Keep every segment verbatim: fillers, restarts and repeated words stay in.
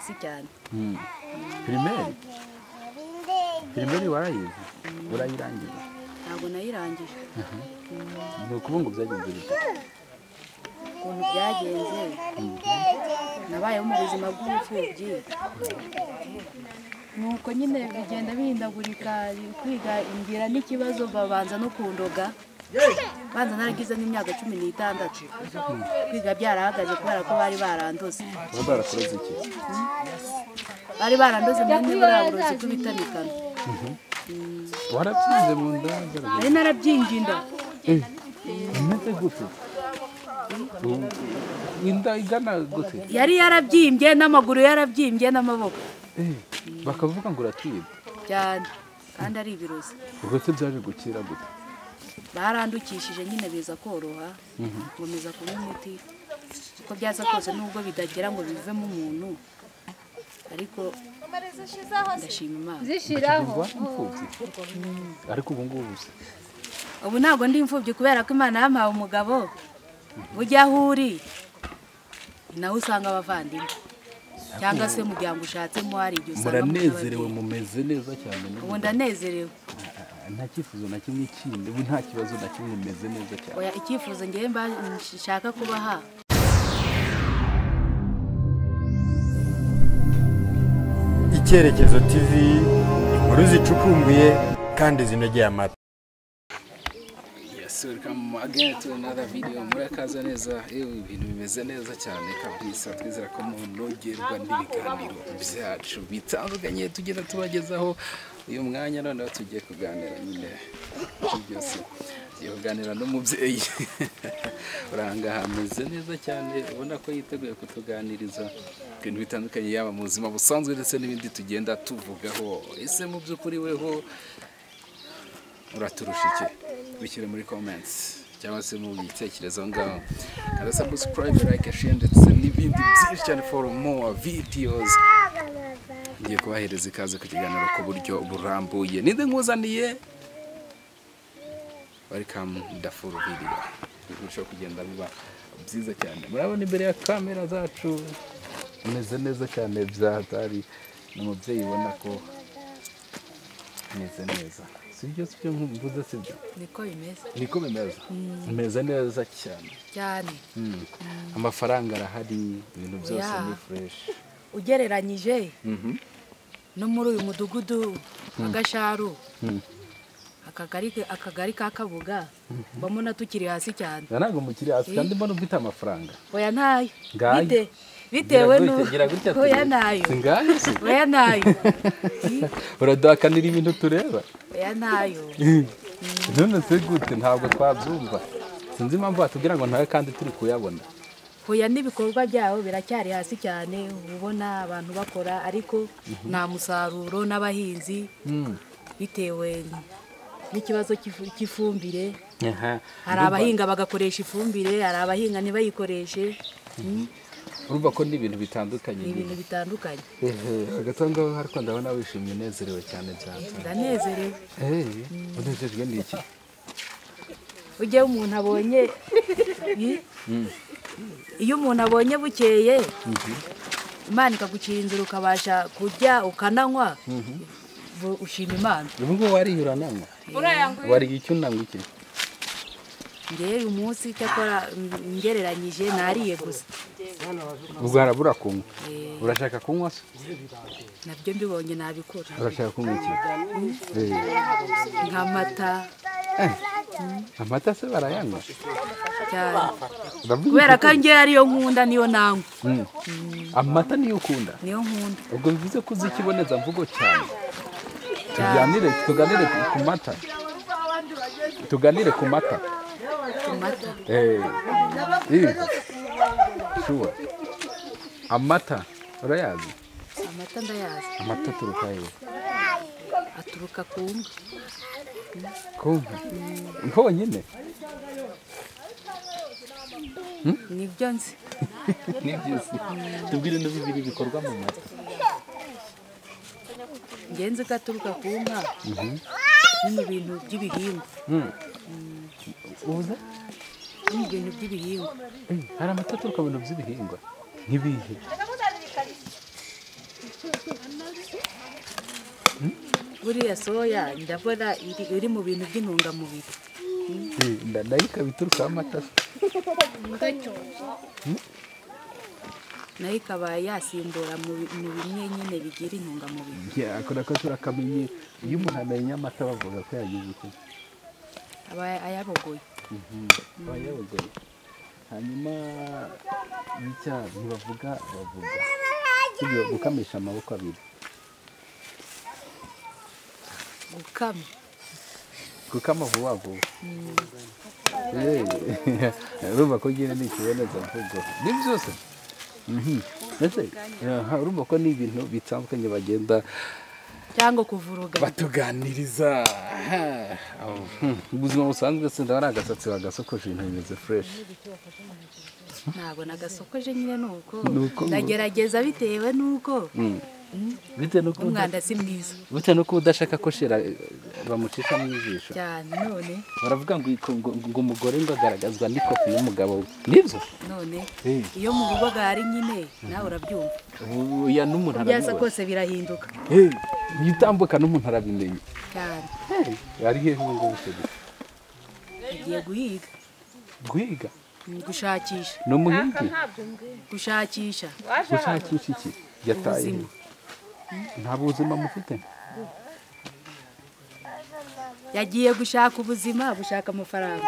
hasi cyane. Primaire Primaire warayize urayirangiza? Ntabwo nayirangije. Ni ukubungu byagenze bite? Ukuntu byagenze nabayeho mu buzima bw'ubupfubyi, nuko nyine bigenda bihindagurika, kwiga ingira n'ikibazo babanza no kundoga, banza naragize n'imyaka cumi n'itandatu kwiga byarahagaze kubera ko bari barandoze. Barakuroze iki? Bari barandoze mwene baraburoze kubitamikana. Warabyize mu nda? Nari narabyimbye inda. Umeze gute? Inda igana gute? Yari yarabyimbye n'amaguru yarabyimbye n'amaboko. Bakavuga ngo uratwibwa cyane kandi ari ibirozi. Ubwo se byaje gukira gute? Barandukishije nyine biza koroha, ngomeza kunywa imiti uko byaza kose, nubwo bidagera ngo bivemo umuntu, ariko ndashima Imana. Zishiraho ariko ubu ngubu ubu ntabwo ndi imfubyi kubera ko Imana yampaye umugabo. Bujya aho uri nawe usanga abavandimwe cyangwa se muryango ushatsemo hari igihe usanga muranezerewe, mumeze neza cyane. Ubu ndanezerewe, nta cyifuzo na kimwe kindi, ubu nta kibazo na kimwe, mumeze neza cyane. Oya, icyifuzo ngiye mba nshaka kubaha Icyerekezo T V, inkuru zicukumbuye kandi zinogeye amatwi. Yes, welcome again to another video. Murakaza neza, ewe ibintu bimeze neza cyane kabisa. Twizera ko munogerwa n'ibiganiro byacu bitandukanye tugenda tubagezaho. Uyu mwanya none tugiye kuganira nyine byose. Tugiye kuganira n'umubyeyi. Uranga hameze neza cyane, ubona ko yiteguye kutuganiriza ibintu bitandukanye, yaba mu buzima busanzwe ndetse n'ibindi tugenda tuvugaho. Ese mu by'ukuri weho uraturusha iki? Bishyire muri comments cyangwa se mu bitekerezo ngaho. Kada subscribe, like, share ndetse n'ibindi byinshi cyane for more videos. Ngiye kubahereza ikaze ku kiganiro ku buryo burambuye. Ninde nkuzaniye? Welcome the full video. Birushaho kugenda biba byiza cyane. Murabona imbere ya kamera zacu umeze neza cyane byatari, n'umubyeyi ubona ko ameze neza. Sibyo sibyo mvuze sibyo? Niko bimeze. Niko bimeze. Umeze neza cyane. Cyane. Amafaranga arahari, ibintu byose ni fresh. Ugereranyije no muri uyu mudugudu agasharu, akagari akagari ka Kabuga, bamona tukiri hasi cyane. Nanago mukiri hasi kandi mbona ufite amafaranga. Oya ntayo. Bite bitewe no oya nayo. Singahe? Oya nayo. Uradakanira ibintu tureba. Oya nayo. None se gute ntabwo twabyumva. Sinzi impamvu batubwira ngo ntawe kandi turi kuyabona. Oya n'ibikorwa byaho biracyari hasi cyane, ubona abantu bakora ariko nta musaruro n'abahinzi bitewe n'ikibazo cy'ifumbire. Hari abahinga bagakoresha ifumbire, hari abahinga ntibayikoreshe. Urumva ko ni ibintu bitandukanye. Ibintu bitandukanye. Agatanga hari ko ndabona wishimye unezerewe cyane cyane. Ndanezerewe. Eh, unezejwe n'iki? Ujye umuntu abonye iyo umuntu abonye bukeye Imana ikagucira inzira ukabasha kujya ukananywa, ushima Imana. Ubwo wariyura nanywa? Wari icyo nanywa iki? Ngewe uyu munsi cyakora ngereranyije nariye gusa. Ubwo harabura kunywa. Urashaka kunywa se? Nabyo mbibonye nabikora. Urashaka kunywa iki? Nk'amata. Amata se barayanywa cyane. Kubera ko ngewe ariyo nkunda niyo nanywa. Amata niyo ukunda? Niyo nkunda. Ubwo bivuze ko uzi ikiboneza mvugo cyane. Tuganire tuganire ku mata. Tuganire ku mata. Amata. Eh. Eh. Shuwa. Amata urayazi? Amata ndayazi. Amata turuka he? Aturuka ku nka. Kunka? Nko nyine? Nibyo nzi. Nibyo nzi. Tubwire no bibiri bikorwa mu mata. Ngenze gaturuka ku nka. Ni ibintu by'ibihingwa. Uza? Ni ibintu by'ibihingwa. Hari amata aturuka mu bintu by'ibihingwa. Nkibihe? buriya soya ndabona iri iri mu bintu by'intungamubiri. nayo ikaba iturukaho amata nayo ikaba yasimbura mu mu bimwe nyine bigira intungamubiri. akora ko turakamenye iyo umuntu amenye amata bavuga ko yagize uko aba ayabogoye. aba yabogoye hanyuma n'icyaha ntibavuga bavuga ibyo gukamisha amaboko abiri Gukama. gukama vuba vuba urumva ko nyine ni ikibonezamvugo ni byose ndetse urumva ko ni ibintu bitandukanye bagenda cyangwa kuvuruga batuganiriza ubuzima busanzwe se ndabona agasatsi bagasokoje ibintu bimeze fresh. ntabwo nagasokoje nyine nuko ndagerageza bitewe nuko bitewe nuko umwanda si mwiza, bitewe nuko udashaka ko shira bamucisha mu ijisho cyane. None baravuga ngo ngo umugore ngo agaragazwa n'ikofi y'umugabo we, nibyo none iyo mu rugo gari nyine nawe urabyumva. ya n'umuntu arabyumva byasa kose birahinduka. eh yitambuka n'umuntu arabimenye cyane. ari hehe ngo ubushobozi agiye guhiga guhiga gushakisha no muhigi gushakisha gushakisha iki yataye nta buzima mufite. yagiye gushaka ubuzima gushaka amafaranga.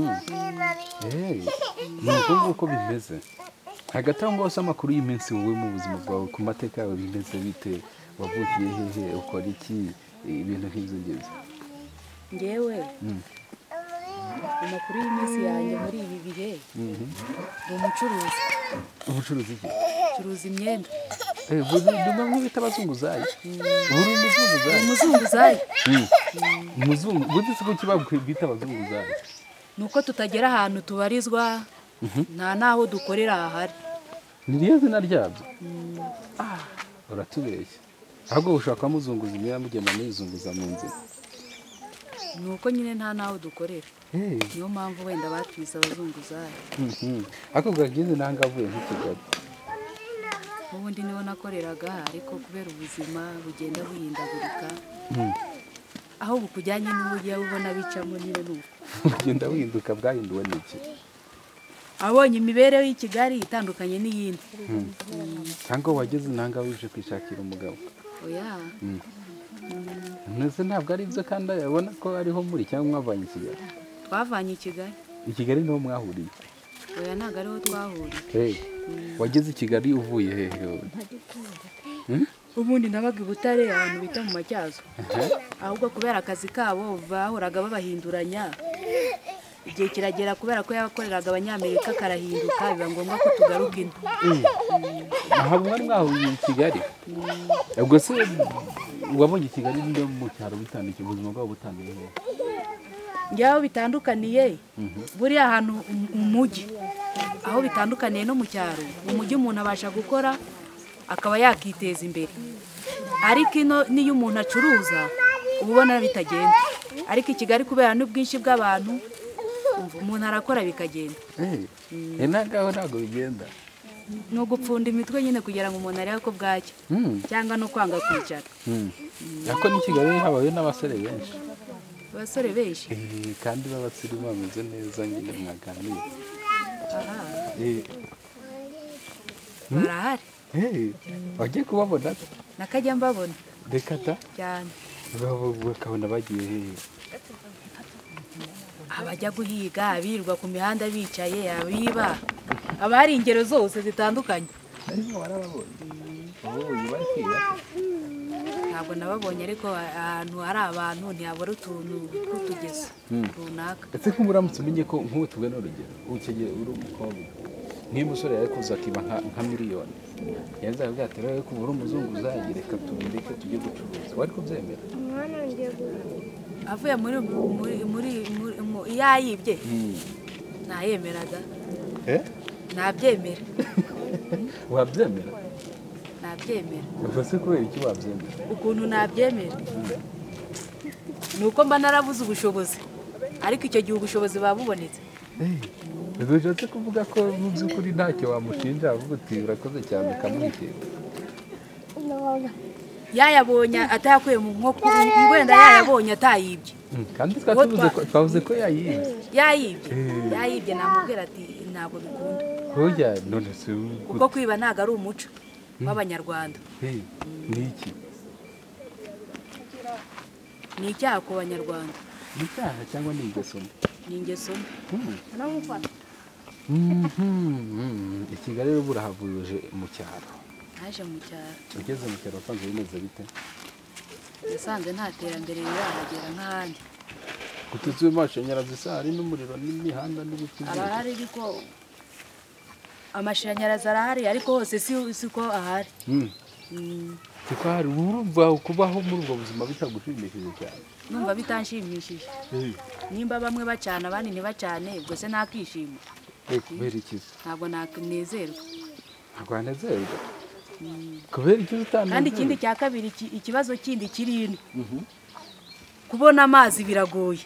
eh nuko uko bimeze hagati aho ngose amakuru y'iminsi wowe mu buzima bwawe ku mateka yawe bimeze bite, wavukiye hehe, ukora iki, ibintu nk'ibyo ngibyo. ngewe amakuru y'iminsi yanjye muri ibi bihe ni umucuruzi. ubucuruzi iki? curuza imyenda. eh buzima nk'ubita abazunguzayi. uri umuzunguzayi? umuzunguzayi. umuzungu buzi ko kibabwita abazunguzayi nuko tutagera ahantu tubarizwa nta naho dukorera ahari. ni ryo zina ryabyo. ah uratubeshya ahubwo ushaka muzunguza imyenda mugenda muzunguza mu nzira. nuko nyine nta naho dukorera. niyo mpamvu wenda batwise abazunguzayi. ako gagize nanga avuye nk'Ikigali. ubundi niho nakoreraga ariko kubera ubuzima bugenda buhindagurika aho bukujyanye n'uburyo ubona bicamo nyine nuko bugenda buhinduka. bwahinduwe n'iki? abonye imibereho y'i Kigali itandukanye n'iyindi. cyangwa wageze nanga wije kwishakira umugabo. oya mwese ntabwo ari byo kandi abona ko ariho muri cyangwa mwavanye i Kigali. twavanye i Kigali. i Kigali niho mwahuriye? oya ntabwo ariho twahuriye. hey wageze i Kigali uvuye hehe? ubundi nabaga i Butare ahantu bita mu Matyazo. ahubwo kubera akazi kabo bahoraga babahinduranya igihe kiragera kubera ko yabakoreraga abanyamerika karahinduka biba ngombwa ko tugaruka ino. aha mwari mwahuriye i Kigali? ubwo se wabonye i Kigali no mu cyaro bitandukanye, ubuzima bwabo butandukanye? njyaho bitandukaniye buriya ahantu mu mujyi aho bitandukaniye no mu cyaro. mu mujyi umuntu abasha gukora akaba yakiteza imbere, ariko ino niyo umuntu acuruza uba ubona bitagenda. ariko i Kigali kubera n'ubwinshi bw'abantu umuntu arakora bikagenda. eh nagaho ntago bigenda. ni ugupfunda imitwe nyine kugira ngo umuntu arebe ko bwacya cyangwa no kwanga kwicara. ariko n'i Kigali habayo n'abasore benshi. abasore benshi kandi b'abasirimu bameze neza nyine mwaganira. aha eh barahari. wagiye kubabona? nakajya mbabona. reka ta cyane. bakabona bagiye hehe? abajya guhiga, abirirwa ku mihanda bicaye, abiba, aba hari ingero zose zitandukanye. ariko warababonye? oh bari kwiba? ntabwo nababonye ariko ahantu hari abantu ntihabura utuntu tw'utugezo runaka. ese ko muramutse umenye ko nk'ubu tubwe n'urugero ukegeye uri umukobwa niyo umusore yari kuza akiba nka miliyoni yazaga bwatera ko uri umuzunguzayi reka tubireke tujye gucuruza, wari kubyemera? avuye muri muri muri yayibye nayemeraga. eh nabyemera. wabyemera? nabyemera. ubwo se kubera iki wabyemera? ukuntu nabyemera nuko mba narabuze ubushobozi, ariko icyo gihe ubushobozi babubonetse. ubwo ushatse kuvuga ko mu by'ukuri ntacyo wamushinja avuga uti urakoze cyane ukamuhitira? yayabonye atayakuye mu nkoko wenda yayabonye atayibye kandi twatuvuze ko twavuze ko yayibye yayibye yayibye namubwira ati ntabwo bikunda hoya none se kuko kwiba ntago ari umuco w'abanyarwanda ni iki ni icyaha ku banyarwanda ni icyaha cyangwa ni ingeso ni ingeso i Kigali rero burahavuje mu cyaro naje mu cyaro ugeze mu cyaro wasanze bimeze bite yasanze nta terambere rirahagera nk'ahandi gututse amashanyarazi se hari n'umuriro n'imihanda n'ibiti arahari ariko amashanyarazi arahari ariko hose si ko ahari siko hari urumva kubaho muri ubwo buzima bitagushimishije cyane numva bitanshimishije nimba bamwe bacana abandi ntibacane ubwo se nakishima kubera iki ntabwo nakunezerwa ntabwo wanezerwa kubera iki utanezerwa kandi ikindi cya kabiri ikibazo kindi kiri ino kubona amazi biragoye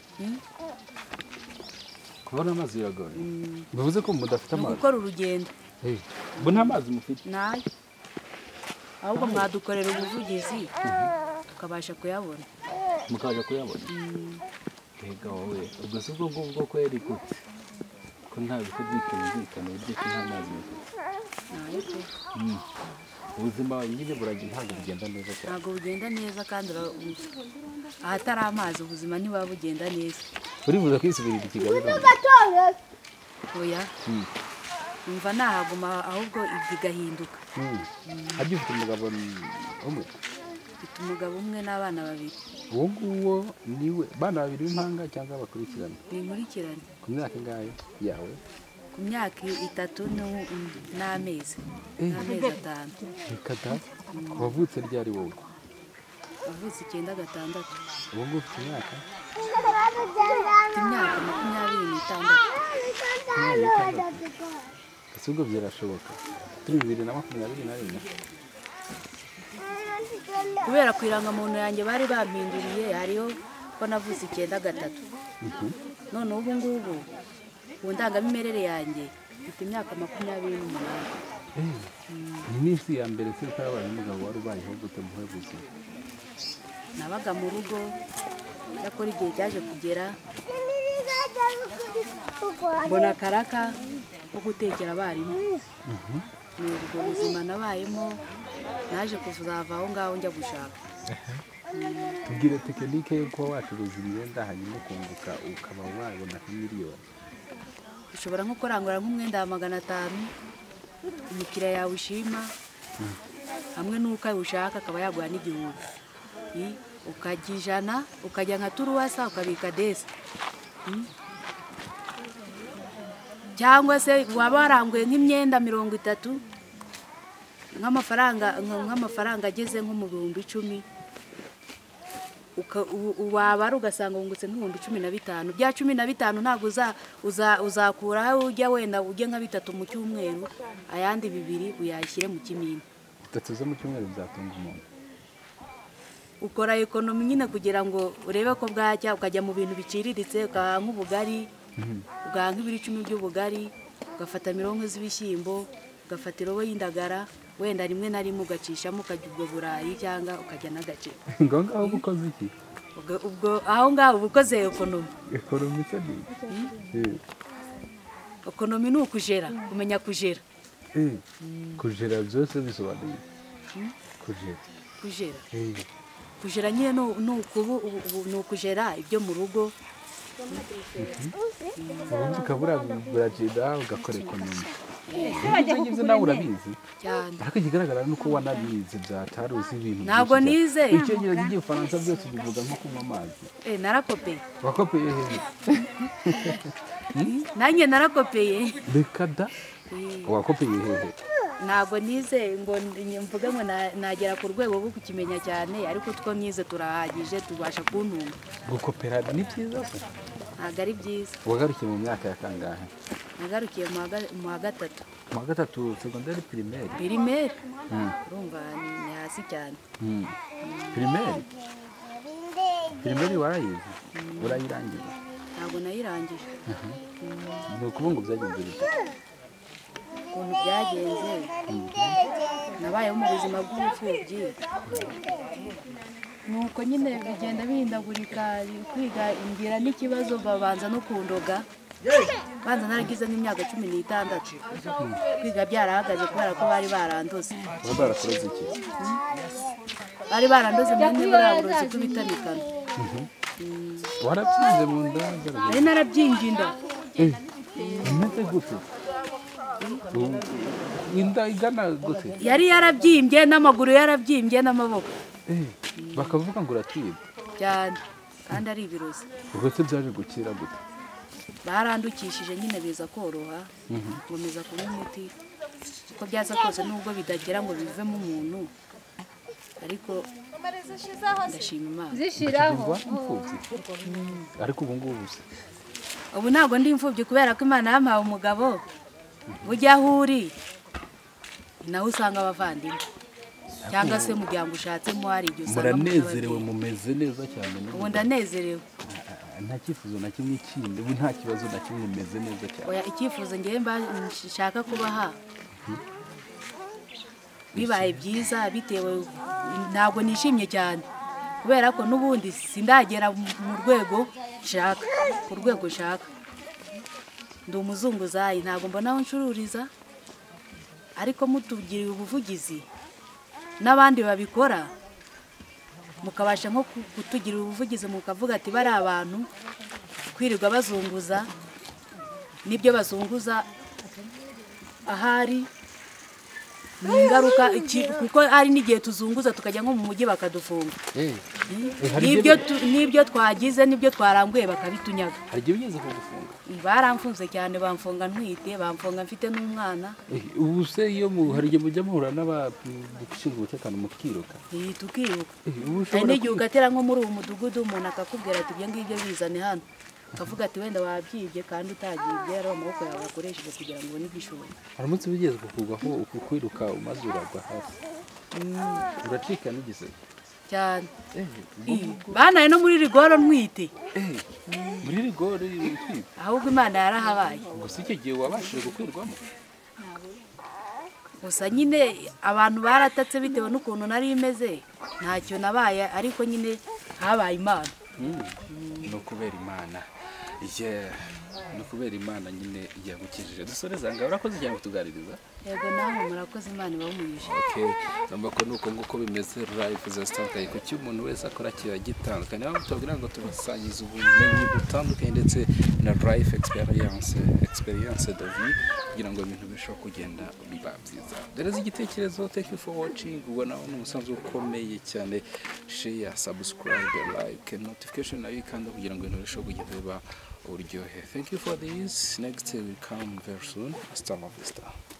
kubona amazi biragoye bivuze ko mudafite amazi gukora urugendo bo nta mazi mufite nayo ahubwo mwadukorera ubuvugizi tukabasha kuyabona mukaje kuyabona mbega wowe ubwo si bwo ngubwo ko yari gute ko nta biko by'itumvikana uburyo ko nta mazi mufite ubuzima nyine buragira ntabwo bugenda neza cyane ntabwo bugenda neza kandi ahatari amazi ubuzima ntibuba bugenda neza uribuza kwisubirira i Kigali oya numva nahaguma ahubwo bigahinduka hajya ufite umugabo umwe mfite umugabo umwe n'abana babiri uwo nguwo niwe bana babiri b'impanga cyangwa bakurikirana binkurikirane ku myaka ingahe yawe ku myaka itatu n'amezi n'amezi atanu reka da wavutse ryari wowe wavutse icyenda gatandatu uwo nguwo ufite imyaka ufite imyaka makumyabiri n'itandatu ese ubwo byarashoboka turi bibiri na makumyabiri na rimwe kubera ku irangamuntu yanjye bari bampinduriye hariho ko navutse icyenda gatatu none ubu ngubu ku ndangamimerere yanjye mfite imyaka makumyabiri n'umunani ni minsi ya mbere se utabaye umugabo wari ubayeho gute muhe buzima nabaga mu rugo yakora igihe cyaje kugera mbona akaraka ko gutekera abarimu ni ubwo buzima nabayemo naje kuzava aho ngaho njya gushaka tubwire tekinike yo kuba wacuruza imyenda hanyuma ukunguka ukaba wabona miliyoni ushobora nko kurangura nk'umwenda wa magana atanu umukiriya yawe ushima hamwe n'uko awushaka akaba yaguha n'igihumbi ukajya ijana ukajya nka turuwasa ukabika desi cyangwa se waba waranguye nk'imyenda mirongo itatu nk'amafaranga nk'amafaranga ageze nko mu bihumbi icumi wabara ugasanga wungutse nk'ibihumbi cumi na bitanu bya cumi na bitanu ntabwo uzakuraho ujya wenda ujye nka bitatu mu cyumweru ayandi bibiri uyashyire mu kimina bitatu zo mu cyumweru byatunga umuntu ukora ekonomi nyine kugira ngo urebe ko bwajya ukajya mu bintu biciriritse ugahaha nk'ubugari ugahaha nk'ibiro icumi by'ubugari ugafata mirongo z'ibishyimbo ugafata irobo y'indagara wenda rimwe na rimwe ugacishamo ukajya ubwo burayi cyangwa ukajya n'agace ngo ngaho uba ukoze iki ubwo aho ngaho uba ukoze ekonomi ekonomi se ni ekonomi ni ukujera kumenya kujera kujera byose bisobanuye kujera kujera kujera nyine ni ukujera ibyo mu rugo ubundi ukaba uragenda ugakora ekonomi ibyo ngibyo nawe urabizi ariko ikigaragara ni uko wanabizi byatari uzi ibintu ntabwo nize icyongereza cy'igifaransa byose bivuga nko kunywa amazi narakopeye wakopeye hehe nanjye narakopeye reka da wakopeye hehe ntabwo nize ngo mvuge ngo nagera ku rwego rwo kukimenya cyane ariko two myize turahagije tubasha kuntunga gukopera ni byiza se ntabwo ari byiza wagarukiye mu myaka ya kangahe nagarukiye mu wa gatatu mu wa gatatu segonderi pirimeri pirimeri urumva ni hasi cyane pirimeri pirimeri warayize urayirangiza ntabwo nayirangije ni ukuvuga ngo byagenze bite ukuntu byagenze nabayeho mu buzima bw'ubupfubyi nuko nyine bigenda bihindagurika kwiga ingira n'ikibazo babanza no kundoga banza naragize n'imyaka cumi n'itandatu kwiga byarahagaze kubera ko bari barandoze barakoze iki bari barandoze mwene baraburoze kubitamikana warabyize mu nda nari narabyimbye inda imeze gute inda igana gute yari yarabyimbye n'amaguru yarabyimbye n'amaboko bakavuga ngo uratwibwa cyane kandi ari ibirozi ubwo se byaje gukira gute barandukishije nyine biza koroha ngomeza kunywa umuti uko byaza kose nubwo bidagera ngo bivemo umuntu ariko ndashima Imana zishiraho ariko ubu ngubu se ubu ntabwo ndi imfubyi kubera ko Imana yampaye umugabo ujya aho uri nawe usanga abavandimwe cyangwa se muryango ushatsemo hari igihe usanga muranezerewe mumeze neza cyane ubu ndanezerewe nta cyifuzo na kimwe kindi ubu nta kibazo na kimwe umeze neza cyane oya icyifuzo ngewe mba nshaka kubaha bibaye byiza bitewe ntabwo nishimye cyane kubera ko n'ubundi sindagera mu rwego nshaka ku rwego nshaka ndi umuzunguzayi ntabwo mbona aho ncururiza ariko mutugiriye ubuvugizi n'abandi babikora mukabasha nko kutugira ubuvugizi mukavuga ati bari abantu kwirirwa bazunguza nibyo bazunguza ahari ni ingaruka kuko hari n'igihe tuzunguza tukajya nko mu mujyi bakadufunga n'ibyo twagize n'ibyo twaranguye bakabitunyaga hari igihe ugeze kugufunga baramfunze cyane bamfunga ntwite bamfunga mfite n'umwana ubu se iyo hari igihe mujya muhura n'abashinzwe umutekano mukiruka tukiruka hari n'igihe ugatera nko muri uwo mudugudu umuntu akakubwira ati ibyo ngibyo bizane hano akavuga ati wenda wabyibye kandi utagibye ari amaboko yawe akoresheje kugira ngo ubone igishoboye haramutse bigeze kukugwaho ukwiruka umaze uragwa hasi uracika n'igisebe cyane banaye no muri rigoro ntwite muri rigoro ntwite ahubwo Imana yarahabaye ngo si icyo gihe wabashije gukwirwamo gusa nyine abantu baratatse bitewe n'ukuntu nari imeze ntacyo nabaye ariko nyine habaye Imana no kubera Imana no kubera Imana nyine yagukijije dusoreza ngaho urakoze cyane kutuganiriza yego namwe murakoze Imana ibamuyije okay namba ko nuko nguko bimeze live zitandukanye ko cy'umuntu wese akora kiba gitandukanye aho tubwira ngo tubasangize ubumenyi butandukanye ndetse na life experience experience de vie kugira ngo ibintu bishobora kugenda biba byiza dereza igitekerezo thank you for watching ubona n'umusanzu ukomeye cyane share subscribe like notification nayo kandi kugira ngo ibintu bishobora kugenda biba uryohe thank you for this next will come very soon hasta la vista.